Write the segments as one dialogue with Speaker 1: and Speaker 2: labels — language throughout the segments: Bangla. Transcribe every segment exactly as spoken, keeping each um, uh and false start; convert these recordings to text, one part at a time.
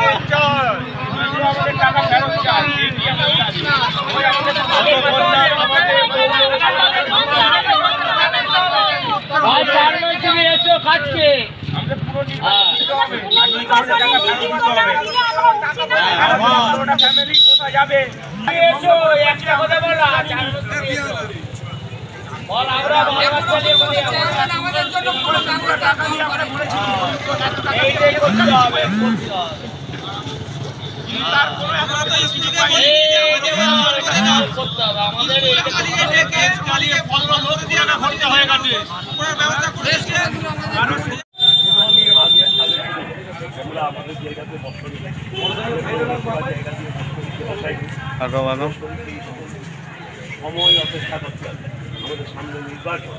Speaker 1: সময় অপেক্ষা করতে হবে আমাদের সামনে নির্বাচন।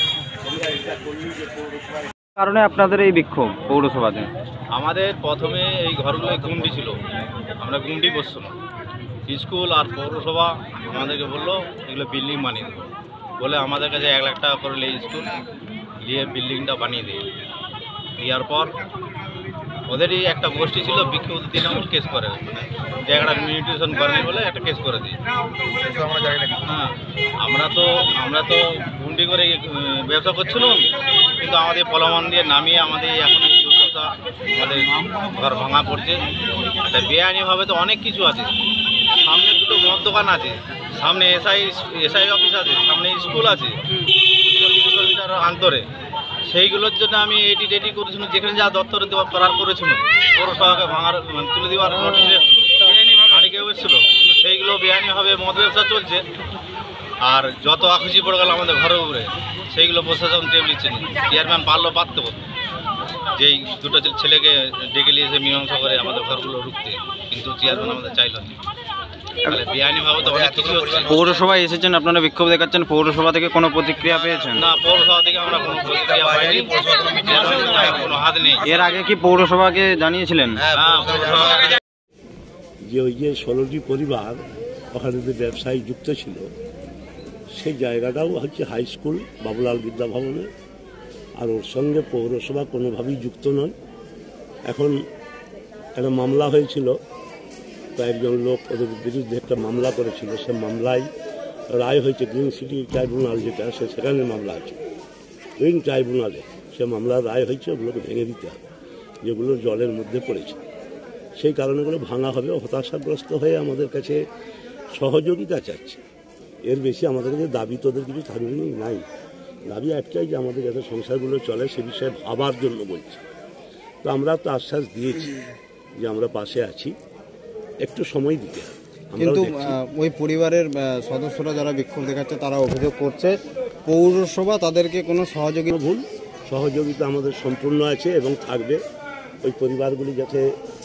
Speaker 2: কারণে আপনাদের এই বিক্ষোভ পৌরসভাতে?
Speaker 3: আমাদের প্রথমে এই ঘরগুলোয় গুন্ডি ছিল, আমরা গুন্ডি বসছিলাম। স্কুল আর পৌরসভা আমাদেরকে বললো এগুলো বিল্ডিং বানিয়ে দেবো বলে আমাদের কাছে এক লাখ টাকা করে নিয়ে স্কুল নিয়ে বিল্ডিংটা বানিয়ে দিই। দেওয়ার পর ওদেরই একটা গোষ্ঠী ছিল বিক্ষোভ তৃণমূল কেস করে, মানে জায়গাটা মিউটেশন করেনি বলে একটা কেস করে দিই। হ্যাঁ, আমরা তো আমরা তো গুন্ডি করে ব্যবসা করছিলাম, কিন্তু আমাদের পলামান দিয়ে নামিয়ে আমাদের এখন এই দুর্দশা, আমাদের ঘর ভাঙা পড়ছে। এটা বেআইনিভাবে তো অনেক কিছু আছে, সামনে দুটো মদ দোকান আছে, সামনে এসআই এসআই অফিস আছে, সামনে স্কুল আছে আন্তরে। সেইগুলোর জন্য আমি এটি রেডি করেছিলাম, যেখানে যা দপ্তরে দেওয়া করার করেছিল পৌরসভাকে ভাঙার তুলে দেওয়ার নোটিশ কেউ এসেছিলো, কিন্তু সেইগুলো বেআইনিভাবে মদ ব্যবসা চলছে। আর যত আখুচি পড়ে গেল আমাদের ঘরের উপরে, সেইগুলো প্রশাসন টেপ নিচ্ছে না। চেয়ারম্যান পারলো পারতে হতো যেই দুটো ছেলেকে ডেকে নিয়ে এসে মীমাংসা করে আমাদের ঘরগুলো রুখতে, কিন্তু চেয়ারম্যান আমাদের চাইল না।
Speaker 2: পৌরসভায় এসেছেন আপনারা বিক্ষোভ দেখাচ্ছেন, পৌরসভা থেকে কোনো প্রতিক্রিয়া পেয়েছেন?
Speaker 3: না, পৌরসভা থেকে আমরা কোনো প্রতিক্রিয়া পাইনি, কোনো হাত নেই।
Speaker 2: এর আগে কি পৌরসভাকে জানিয়েছিলেন?
Speaker 1: যে ওই যে ষোলোটি পরিবার ওখানে যে ব্যবসায়ী যুক্ত ছিল, সেই জায়গাটাও হচ্ছে হাই স্কুল বাবুলাল বিদ্যা ভবনে, আর ওর সঙ্গে পৌরসভা কোনোভাবেই যুক্ত নয়। এখন একটা মামলা হয়েছিল, কয়েকজন লোক ওদের বিরুদ্ধে একটা মামলা করেছিল, সে মামলায় রায় হয়েছে গ্রিন সিটি ট্রাইব্যুনাল, যেটা সে সেখানে মামলা আছে গ্রিন ট্রাইব্যুনালে, সে মামলার রায় হয়েছে ওগুলোকে ভেঙে দিতে হবে যেগুলো জলের মধ্যে পড়েছে। সেই কারণেগুলো ভাঙা হবে। হতাশাগ্রস্ত হয়ে আমাদের কাছে সহযোগিতা চাচ্ছে, এর বেশি আমাদের কাছে দাবি তোদের কিছু থাকবে নাই। দাবি একটাই যে আমাদের যাতে সংসারগুলো চলে সে বিষয়ে ভাবার জন্য বলছি। তো আমরা তো আশ্বাস দিয়েছি যে আমরা পাশে আছি, একটু সময় দিতে হবে।
Speaker 2: কিন্তু ওই পরিবারের সদস্যরা যারা বিক্ষোভ দেখাচ্ছে তারা অভিযোগ করছে পৌরসভা তাদেরকে কোনো সহযোগিতা
Speaker 1: ভুল সহযোগিতা আমাদের সম্পূর্ণ আছে এবং থাকবে। ওই পরিবারগুলি যাতে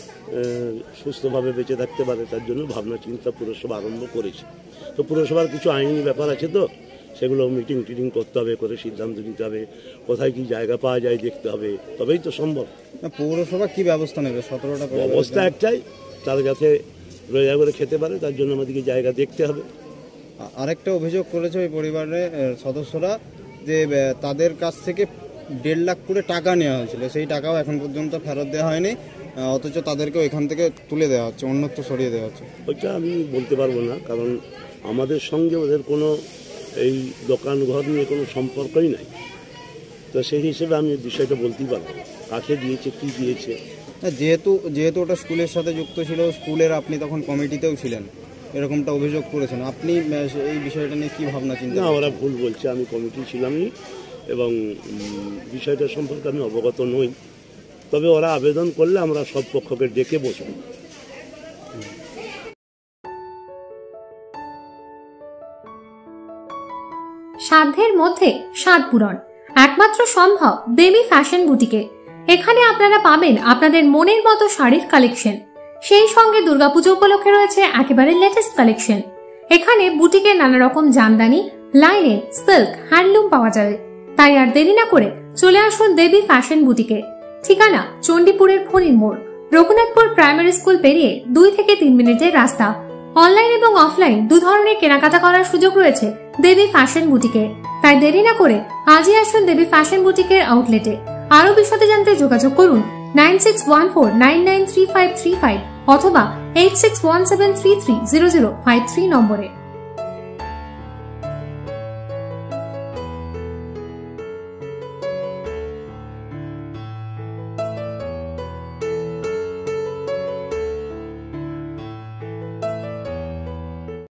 Speaker 1: সুস্থভাবে বেঁচে থাকতে পারে তার জন্য ভাবনা চিন্তা পুরসভা আরম্ভ করেছে। তো পুরসভার কিছু আইনি ব্যাপার আছে, তো সেগুলো মিটিং টিটিং করতে হবে, করে সিদ্ধান্ত নিতে হবে, কোথায় কি জায়গা পাওয়া যায় দেখতে হবে, তবেই তো সম্ভব।
Speaker 2: পৌরসভা কি ব্যবস্থা নেবে? সতেরোটা
Speaker 1: অবস্থা একটাই, তারা যাতে রোজা করে খেতে পারে তার জন্য আমাদেরকে জায়গা দেখতে হবে।
Speaker 2: আরেকটা অভিযোগ করেছে ওই পরিবারের সদস্যরা যে তাদের কাছ থেকে দেড় লাখ করে টাকা নেওয়া হয়েছিল, সেই টাকাও এখন পর্যন্ত ফেরত দেওয়া হয়নি, অথচ তাদেরকে ওইখান থেকে তুলে দেওয়া হচ্ছে, অন্যত্র সরিয়ে দেওয়া হচ্ছে।
Speaker 1: ওইটা আমি বলতে পারবো না, কারণ আমাদের সঙ্গে ওদের কোনো এই দোকান ঘর নিয়ে কোনো সম্পর্কই নাই। তো সেই হিসেবে আমি বিষয়টা বলতেই পারবো কাকে দিয়েছে কী দিয়েছে।
Speaker 2: যেহেতু যেহেতু ওটা স্কুলের সাথে যুক্ত ছিল, স্কুলের আপনি তখন কমিটিতেও ছিলেন, এরকমটা অভিযোগ করেছেন, আপনি এই বিষয়টা নিয়ে কী ভাবনা চিন্তা?
Speaker 1: না, ওরা ভুল বলছে, আমি কমিটি ছিলামই এবং বিষয়টা সম্পর্কে আমি অবগত নই। তবে ওরা আবেদন করলে আমরা সব পক্ষকে ডেকে বসব।
Speaker 4: সাধ্যের মধ্যে স্বাদ পূরণ একমাত্র সম্ভব বেবি ফ্যাশন বুটিকে। এখানে আপনারা পাবেন আপনাদের মনের মতো শাড়ির কালেকশন, সেই সঙ্গে দুর্গাপুজো উপলক্ষে রয়েছে একেবারে লেটেস্ট কালেকশন। এখানে বুটিকে নানা রকম জামদানি, লাইনের, সিল্ক, হ্যান্ডলুম পাওয়া যাবে। তাই আর দেরি না করে চলে আসুন বেবি ফ্যাশন বুটিকে। ঠিকানা চণ্ডীপুরের ফণির মোড়, রঘুনাথপুর প্রাইমারি স্কুল পেরিয়ে দুই থেকে তিন মিনিটের রাস্তা। অনলাইন এবং অফলাইন দু ধরনের কেনাকাটা করার সুযোগ রয়েছে দেবী ফ্যাশন বুটিকে। তাই দেরি না করে আজই আসুন দেবী ফ্যাশন বুটিকের আউটলেটে। আরো বিশদে জানতে যোগাযোগ করুন nine six one four nine nine three five three five অথবা eight six one seven three three zero zero five three নম্বরে।